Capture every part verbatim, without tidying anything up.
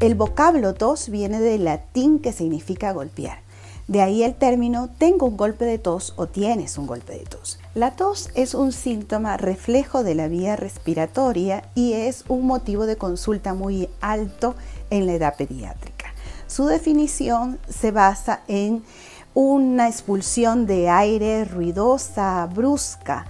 El vocablo tos viene del latín que significa golpear. De ahí el término tengo un golpe de tos o tienes un golpe de tos. La tos es un síntoma reflejo de la vía respiratoria y es un motivo de consulta muy alto en la edad pediátrica. Su definición se basa en una expulsión de aire ruidosa, brusca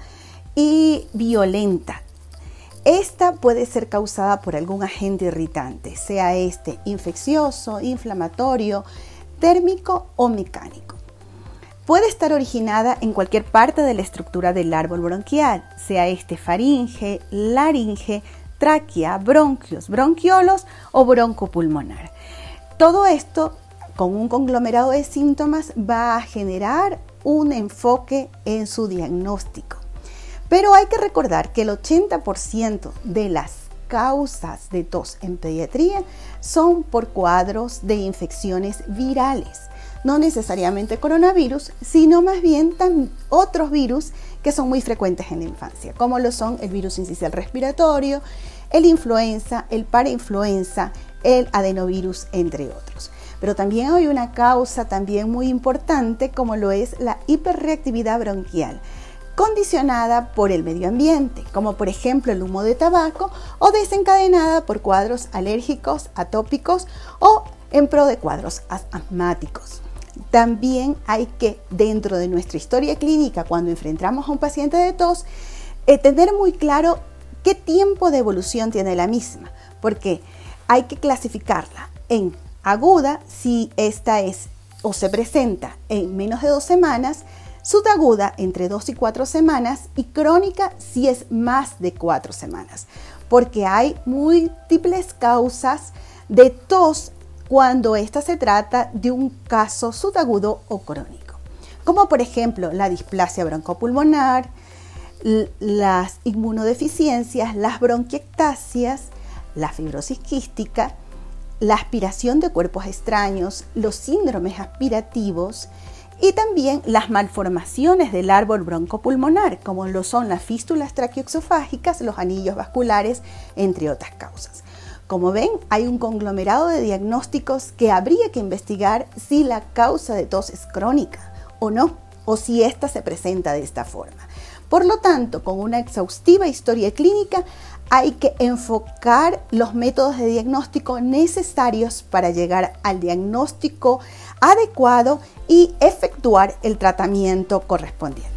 y violenta. Esta puede ser causada por algún agente irritante, sea este infeccioso, inflamatorio, térmico o mecánico. Puede estar originada en cualquier parte de la estructura del árbol bronquial, sea este faringe, laringe, tráquea, bronquios, bronquiolos o broncopulmonar. Todo esto, con un conglomerado de síntomas, va a generar un enfoque en su diagnóstico. Pero hay que recordar que el ochenta por ciento de las causas de tos en pediatría son por cuadros de infecciones virales, no necesariamente coronavirus, sino más bien otros virus que son muy frecuentes en la infancia, como lo son el virus incisional respiratorio, el influenza, el parainfluenza, el adenovirus, entre otros. Pero también hay una causa también muy importante como lo es la hiperreactividad bronquial, condicionada por el medio ambiente, como por ejemplo el humo de tabaco, o desencadenada por cuadros alérgicos, atópicos o en pro de cuadros asmáticos. También hay que, dentro de nuestra historia clínica, cuando enfrentamos a un paciente de tos, eh, tener muy claro qué tiempo de evolución tiene la misma, porque hay que clasificarla en aguda si esta es o se presenta en menos de dos semanas, subaguda entre dos y cuatro semanas y crónica si es más de cuatro semanas, porque hay múltiples causas de tos cuando esta se trata de un caso subagudo o crónico, como por ejemplo la displasia broncopulmonar, las inmunodeficiencias, las bronquiectasias, la fibrosis quística, la aspiración de cuerpos extraños, los síndromes aspirativos, y también las malformaciones del árbol broncopulmonar, como lo son las fístulas traqueoesofágicas, los anillos vasculares, entre otras causas. Como ven, hay un conglomerado de diagnósticos que habría que investigar si la causa de tos es crónica o no, o si ésta se presenta de esta forma. Por lo tanto, con una exhaustiva historia clínica, hay que enfocar los métodos de diagnóstico necesarios para llegar al diagnóstico adecuado y efectuar el tratamiento correspondiente.